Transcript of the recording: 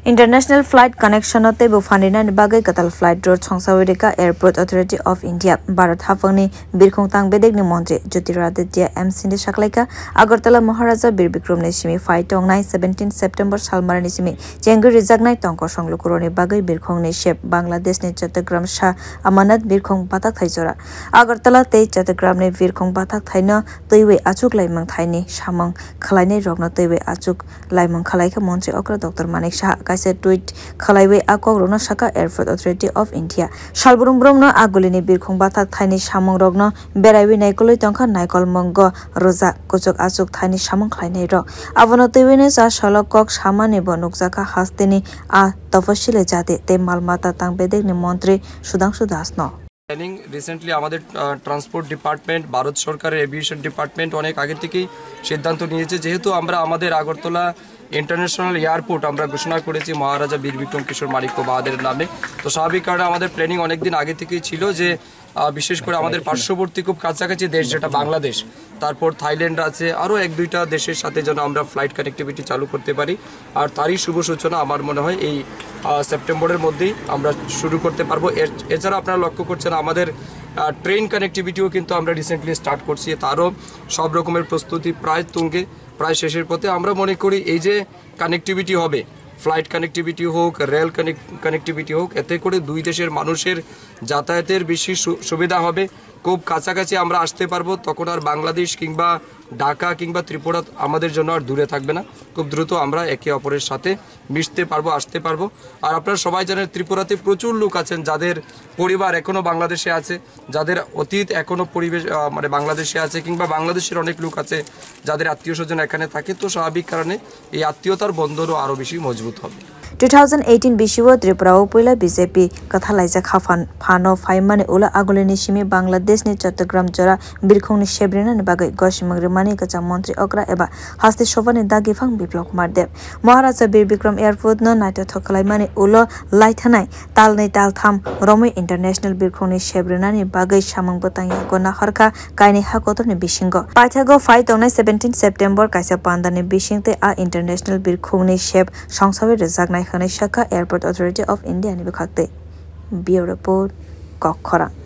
International flight connection te bufandina ni bagai katal flight road Chongsawirika Airport Authority of India Bharat hafangni birkhung tang bedek ni montri jyotiraditya MC ni shaklaika Agartala Maharaja birkhung nisimi Phai tong 17 September salmar nisimi chengwi rwjaknai tong ko songlukuroni bagai birkhung ni sep Bangladesh ni chattogram sha amanat birkhung batak thaijora Agartala te chattogram ni birkhung batak thaina toiwe achuk laimang thaini samang khalainai rokna toiwe achuk laimang khalaika montri okra Dr. Manik Shah kaise tweet khalaiwe akok rokna Sakha Airport Authority of India salburung bromno agulini birkhung batak thaini samang rokno beraiwi naikoloi tongkha naikol mongo rwjak kuchuk achuk thaini samang khlainai rok abono toiwene sa salo kok samani bo nukjaka hasteni a tapashili jati te malmata tang bedek ni montri Sudhangshu no recently আমাদের transport department Bharat সরকারের aviation department অনেক আগে থেকেই সিদ্ধান্ত নিয়েছে যেহেতু আমরা আমাদের আগরতলা ইন্টারন্যাশনাল এয়ারপোর্ট আমরা ঘোষণা করেছি মহারাজা বীর বিক্রম কিশোর মানিক্য বাহাদুরের নামে তো স্বাভাবিক কারণে আমাদের প্ল্যানিং অনেকদিন আগে থেকেই ছিল যে বিশেষ করে আমাদের পার্শ্ববর্তী খুব কাছাকাছি দেশ যেটা বাংলাদেশ তারপর থাইল্যান্ড আছে আরও এক দুইটা দেশের সাথে যেন আমরা ফ্লাইট কানেক্টিভিটি চালু করতে পারি আর তারই শুভ সূচনা আমার মনে হয় এই সেপ্টেম্বরের মধ্যেই আমরা শুরু করতে পারবো এছাড়া আপনারা লক্ষ্য করছেন আমাদের ট্রেন কানেক্টিভিটিও কিন্তু আমরা রিসেন্টলি স্টার্ট করছি তারও সব রকমের প্রস্তুতি প্রায় তুঙ্গে প্রায় শেষের পথে আমরা মনে করি এই যে কানেক্টিভিটি হবে ফ্লাইট কানেক্টিভিটি হোক রেল কানেক্টিভিটি হোক এতে করে দুই দেশের মানুষের যাতায়াতের বেশি সুবিধা হবে খুব কাছাকাছি আমরা আসতে পারবো তখন আর বাংলাদেশ কিংবা ঢাকা কিংবা ত্রিপুরা আমাদের জন্য আর দূরে থাকবে না খুব দ্রুত আমরা একে অপরের সাথে মিশতে পারবো আসতে পারবো আর আপনারা সবাই জানেন ত্রিপুরাতে প্রচুর লোক আছেন যাদের পরিবার এখনো বাংলাদেশে আছে যাদের অতীত এখনো পরিবেশ মানে বাংলাদেশে আছে কিংবা বাংলাদেশের অনেক লোক আছে যাদের আত্মীয় স্বজন এখানে থাকে তো স্বাভাবিক কারণে এই আত্মীয়তার বন্ধনও আরো বেশি মজবুত হবে 2018 bishiwo Tripura Upila BJP kathalaija khafan phano phaimani ula agulini simi Bangladesh ni chattogram jora birkhung ni shebrina ni bagai goshimangri mani kacha montri okra eba hasti shobani dagi phang biplok mardev Maharaja Bir Bikram Airport no naito thokalai mani ulo laithanai talnai taltham Romi International birkhung ni shebrina ni bagai samang botang gona harka kaini hakotor ni bishingo paithago Phai tong 17 September kaisa pandani bishingte a International birkhung ni sheb songsawe rwjaknai Sakha Airport Authority of India ni bikhakte Bureau Report Kokhara